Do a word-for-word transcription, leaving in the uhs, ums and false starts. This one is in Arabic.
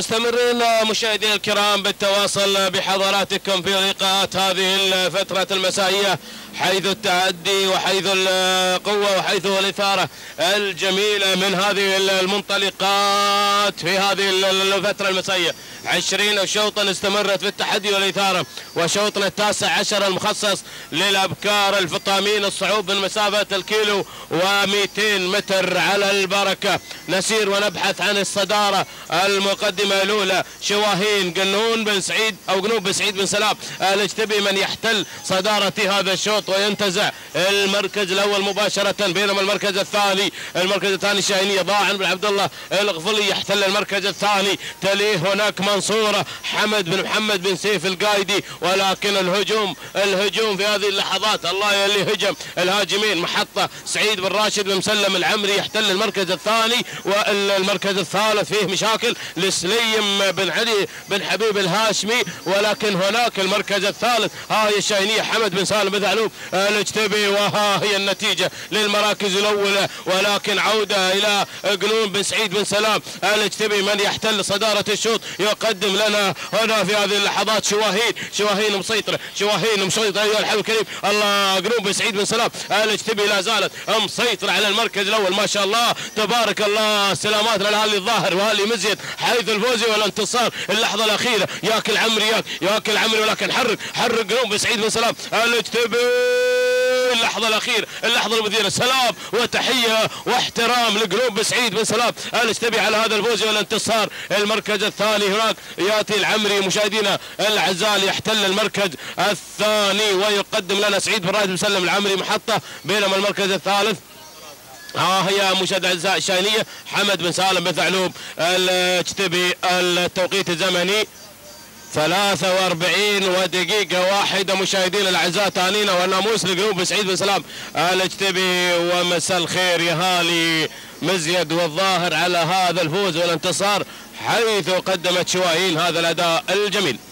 مستمرين مشاهدينا الكرام بالتواصل بحضراتكم في لقاءات هذه الفترة المسائية، حيث التعدي وحيث القوة وحيث الإثارة الجميلة من هذه المنطلقات في هذه الفترة المسائية. عشرين شوطا استمرت في التحدي والإثارة، وشوطنا التاسع عشر المخصص للأبكار الفطامين الصعود من مسافة الكيلو ومئتين متر على البركة. نسير ونبحث عن الصدارة. المقدمة الأولى شواهين قنون بن سعيد أو قنون بن سعيد بن سلام الاجتبي من يحتل صدارة هذا الشوط وينتزع المركز الأول مباشرة، بينما المركز الثاني المركز الثاني شاهينية ضاعن بن عبد الله الغفلي يحتل المركز الثاني. تليه هناك منصورة حمد بن محمد بن سيف القايدي، ولكن الهجوم الهجوم في هذه اللحظات الله يلي هجم الهاجمين. محطة سعيد بن راشد بن مسلم العمري يحتل المركز الثاني، والمركز الثالث فيه مشاكل لسليم بن علي بن حبيب الهاشمي، ولكن هناك المركز الثالث ها هي الشاهينية حمد بن سالم بن ثعلوب الاجتبي، وها هي النتيجة للمراكز الأولى. ولكن عودة إلى قنون بن سعيد بن سلام الاجتبي من يحتل صدارة الشوط، يقدم لنا هنا في هذه اللحظات شواهين شواهين مسيطرة شواهين مسيطرة أيها الحبيب الكريم. الله قنون بن سعيد بن سلام الاجتبي لا زالت مسيطرة على المركز الأول، ما شاء الله تبارك الله. سلامات للهالي الظاهر وهالي مزيد حيث الفوز والانتصار. اللحظة الأخيرة ياكل عمري ياك ياكل عمري، ولكن حرك حرك قنون بن سعيد بن سلام الاجتبي. اللحظة الأخيرة اللحظة المثيرة، سلام وتحية واحترام لقنون بن سعيد بن سلام الاجتبي على هذا الفوز والانتصار. المركز الثاني هناك ياتي العمري مشاهدينا الاعزاء يحتل المركز الثاني ويقدم لنا سعيد بن راشد بن مسلم العمري محطة، بينما المركز الثالث ها هي مشاهد الاعزاء الشاهينية حمد بن سالم بن ثعلوب الاجتبي. التوقيت الزمني ثلاثة وأربعين ودقيقة واحدة مشاهدينا الاعزاء، تهانينا والناموس لقنون بن سعيد بن سلام الاجتبي. ومساء الخير يا هالي مزيد والظاهر على هذا الفوز والانتصار، حيث قدمت شواهين هذا الاداء الجميل.